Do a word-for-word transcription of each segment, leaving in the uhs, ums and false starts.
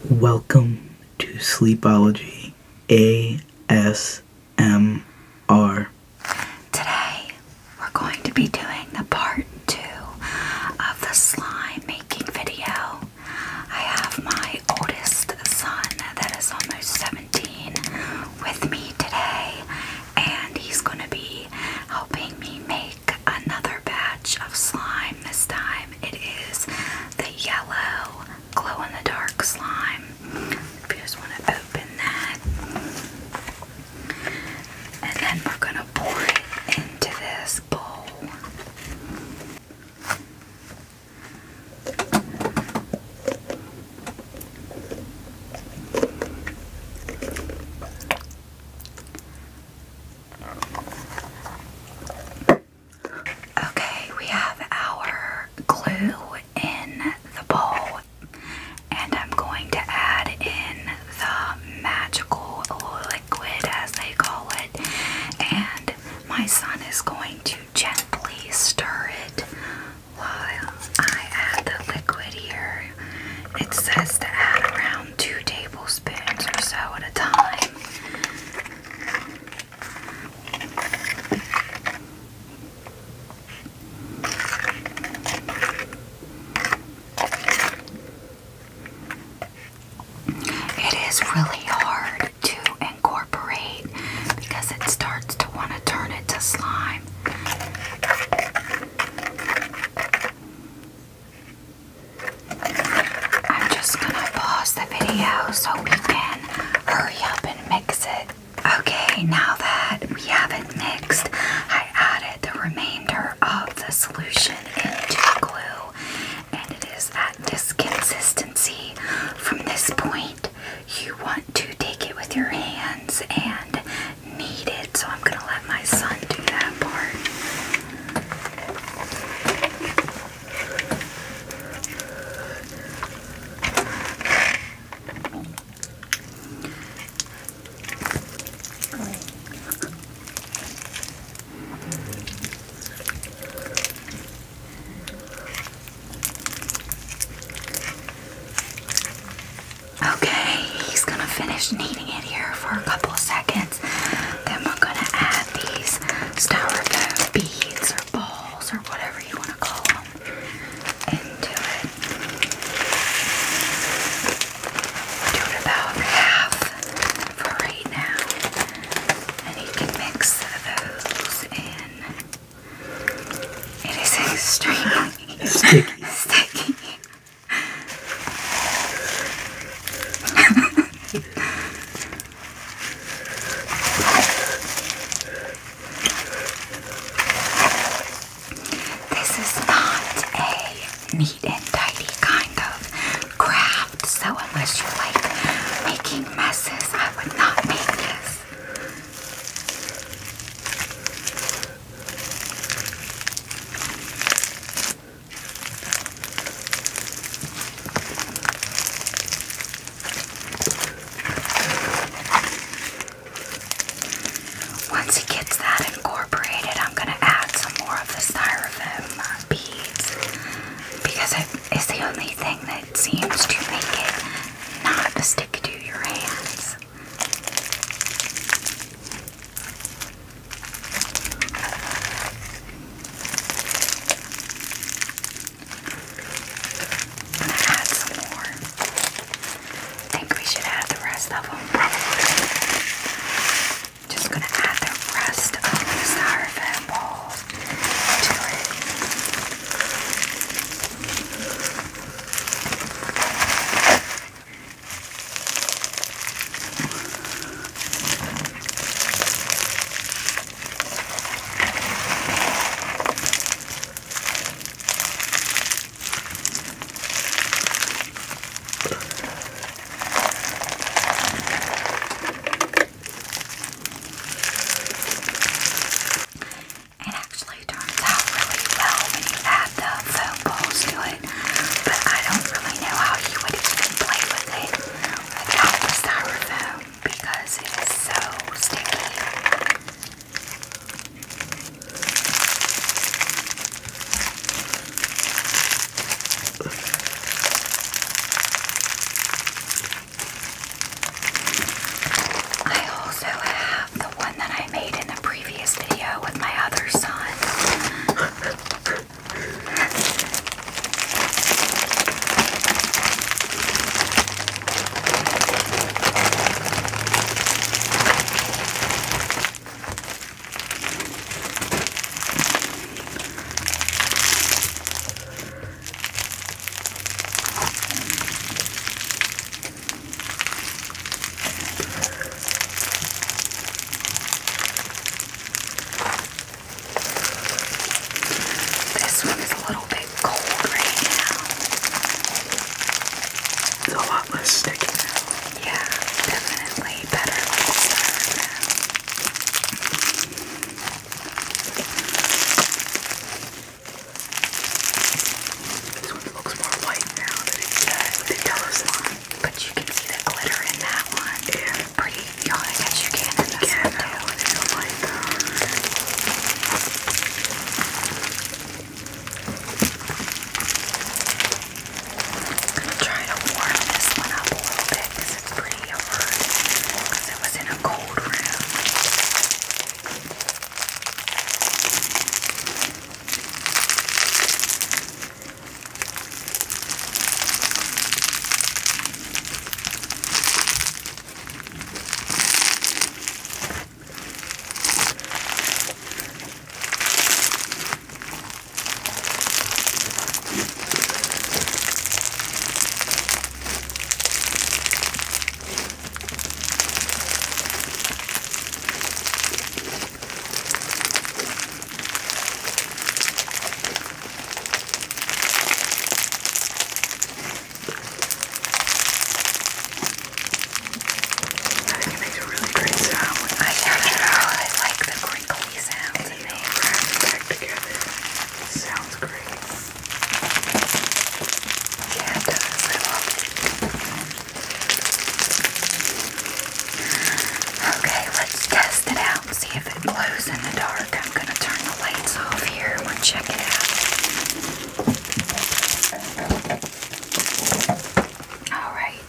Welcome to Sleepology A S M R. Today, we're going to be doing the part two of the slime making video. I have my oldest son that is almost seventeen with me today, and he's going to be helping me make another batch of slime. This time it is the yellow glow-in-the-dark slime. If you just want to open that. And then we're going to pour it into this bowl. Okay, we have our glue in the bowl, and I'm going to add in the magical liquid, as they call it, and my son is going to gently stir it while I add the liquid here. It says to add around two tablespoons or so at a time. It is really hard to incorporate because it starts to want to turn into slime. I'm just gonna pause the video so we can hurry up and mix it. Okay, now that we have it mixed, I added the remainder of the solution into glue, and it is at this consistency. From this point, you want to take it with your hands and knead it, so I'm going to let my son do that part. Okay, he's gonna finish kneading it here for a couple of seconds. Then we're gonna add these styrofoam beads or balls or whatever you want to call them into it. Do it about half for right now, and you can mix those in. It is extremely Sticky. sticky. This is not a neat and tidy kind of craft, so unless you like making messes, I would not make this. Once he gets that incorporated, I'm going to add some more of the styrofoam uh, beads, because it is the only thing that seems to make it not stick to your hands. I'm going to add some more. I think we should add the rest of them, probably. Just gonna add the rest of the styrofoam balls to it.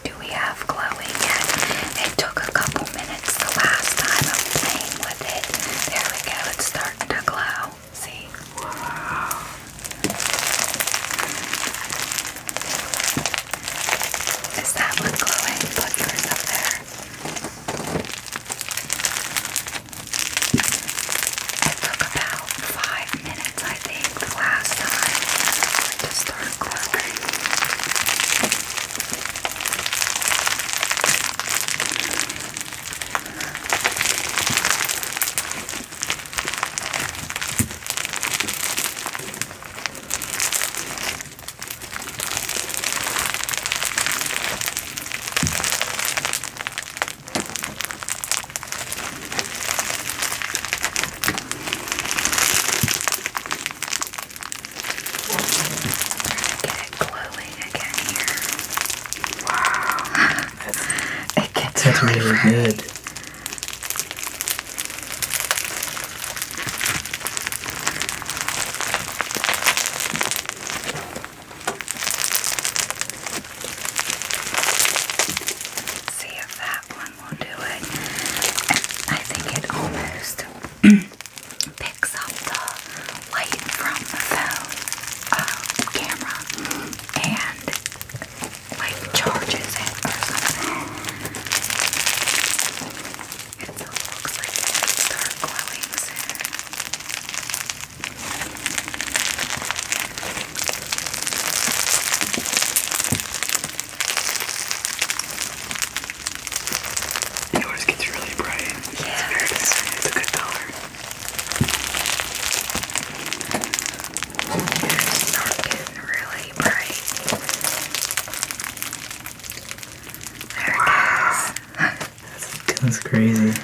do we have glowing yet. It took a couple minutes the last time of playing with it. There we go, it's starting to glow. See? Wow. Is that one glowing? Put yours up there. It took about five minutes, I think, the last time for it to start glowing. That's really good. See if that one will do it. I think it almost picks up the light from the phone uh, camera and like charges it or something. It looks like it should start glowing soon. Yours gets really bright. Yeah, it's, very, it's a good color. Yours start getting really bright. There Wow. it goes. That's, that's crazy.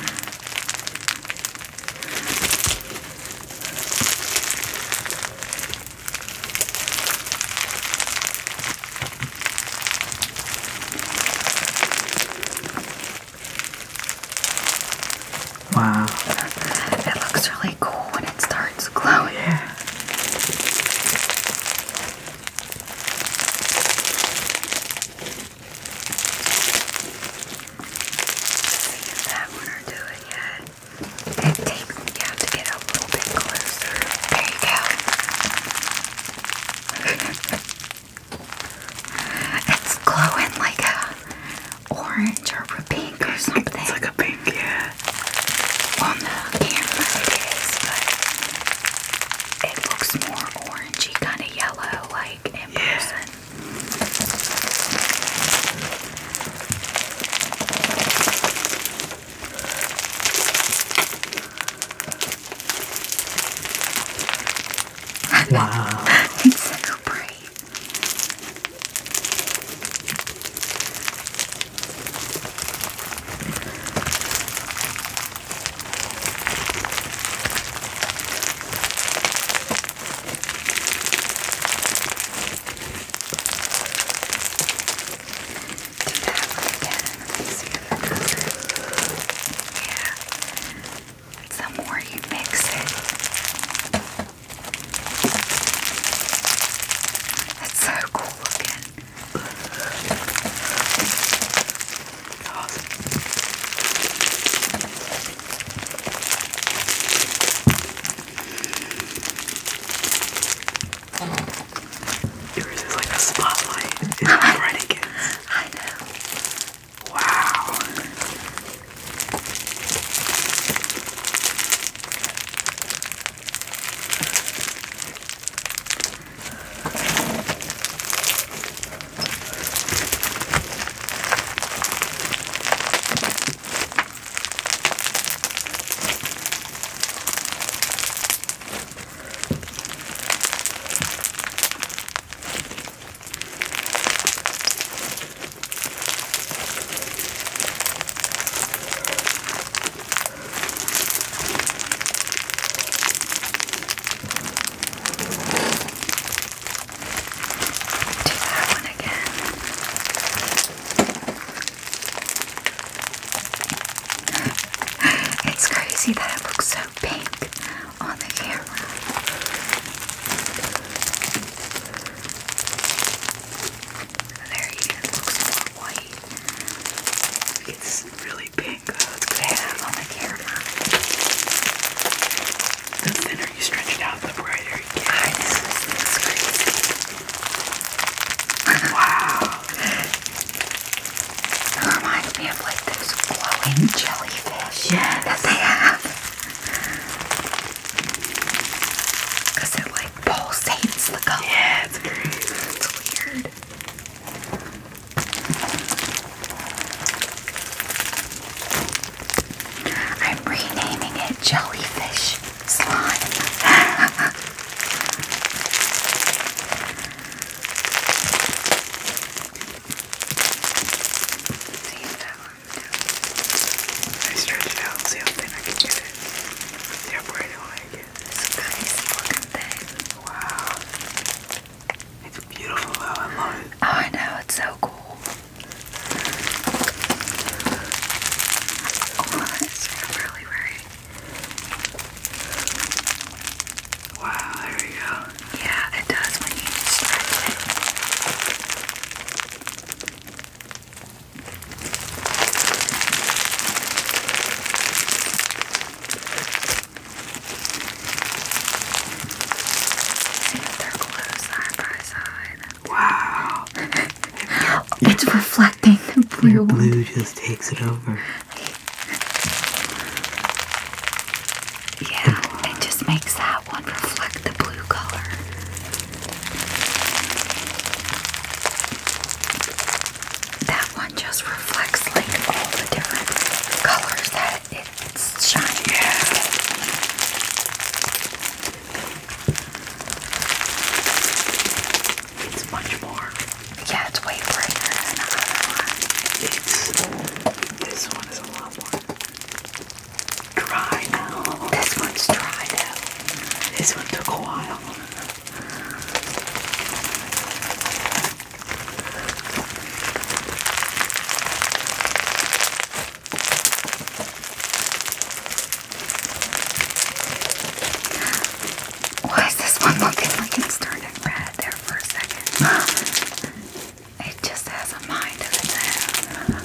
Wow. It looks really cool when it starts glowing. Yeah. See if that one will do it yet. It takes, you have to get a little bit closer. There you go. It's glowing like a orange or a pink or something. It's like a pink, yeah. On the camera it is, but it looks more orangey, kind of yellow, like in Yeah. person. Wow. It's so bright. Do that one again. Let me see if it does it. Yeah. The more you mix it, it's so cool looking. Awesome. Yours is like a spotlight. It's bright again. I know. Wow. Do that one again. It's crazy that it looks so pink on the camera. There you go, it looks more white. me of like those glowing jellyfish yes. that they have. Because it like pulsates the color. Yeah, it's great. It's weird. I'm renaming it jellyfish slime. I stretch it out and see how thin I can get it. See how bright I like it. It's a crazy looking thing. Wow. It's beautiful though, I love it. Oh, I know, it's so cool. Oh, it's really bright. Wow, there we go. Yeah, it does when you stretch it. See if they're close side by side. Wow. It's reflecting the blue Your one. blue just takes it over. Yeah, it just makes that one reflect the blue color. That one just reflects like all the different colors that it's shining. Yeah. It's much more. Yeah, it's way brighter than the other one. It's, this one is a lot more dry now. This one's dry though. This one took a while. Why is this one looking like it's turning red there for a second? It just has a mind of its own.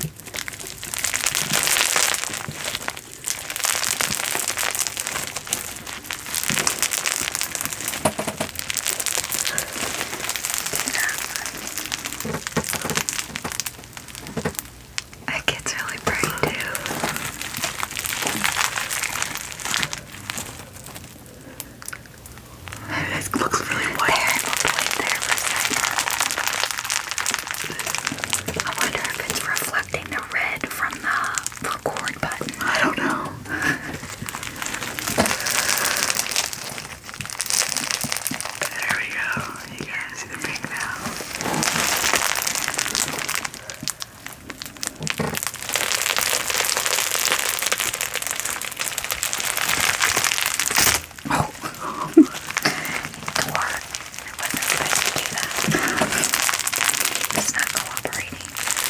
It gets really bright too. It looks really white. There, we'll wait there for a second. I wonder if it's reflecting the red from the record button. I don't know. There we go. You guys see the pink now. Oh, it worked. It wasn't supposed to do that. It's not cooperating.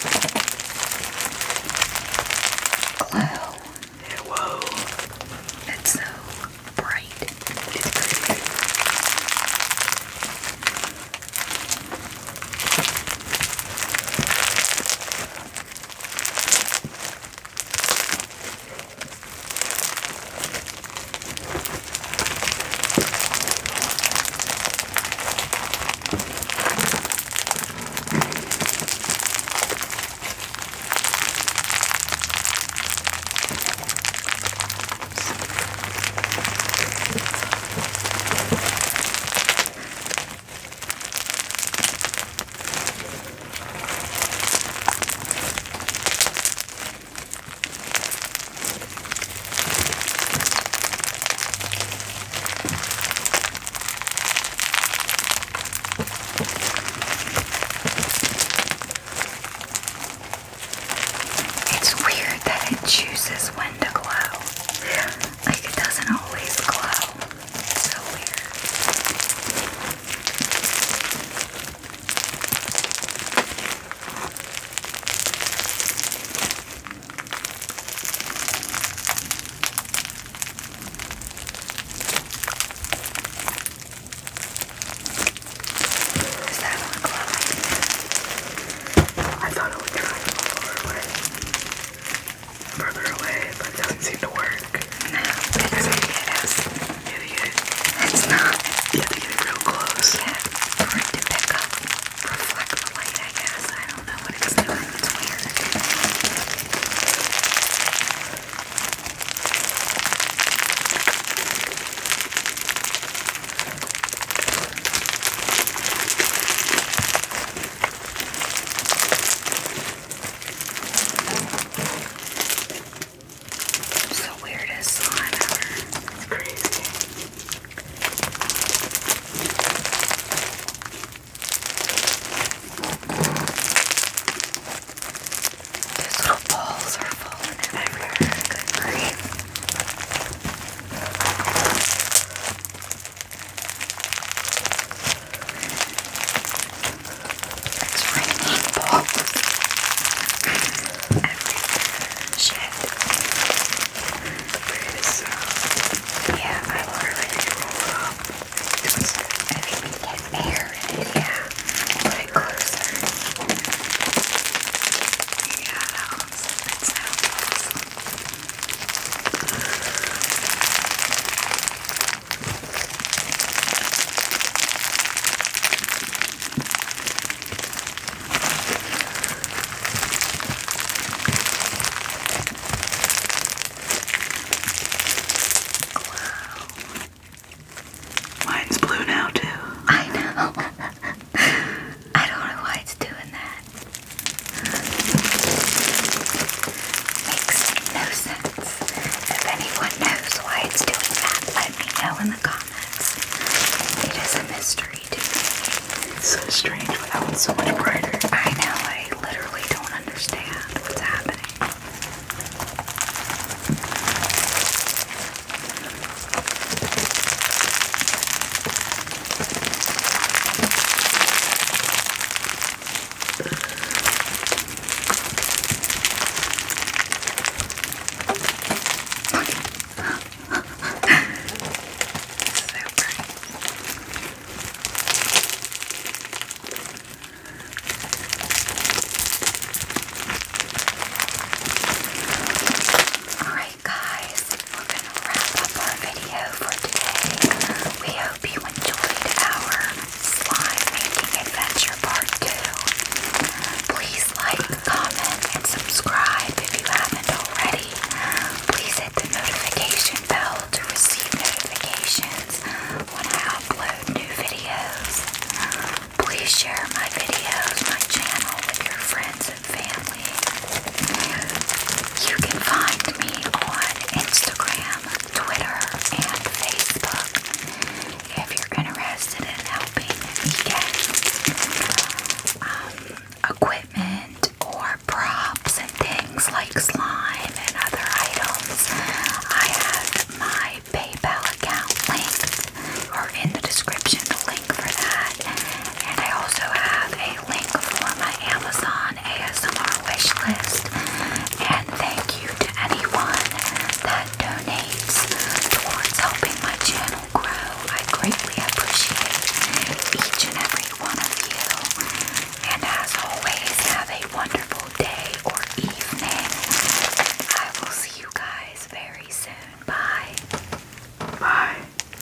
Glow. Yeah, whoa. It's so bright. It's crazy. It's weird that it chooses when to glow. Like it doesn't always glow. It's so weird. Is that one glowing? I thought it would try to go further away, further away, but it doesn't make slime.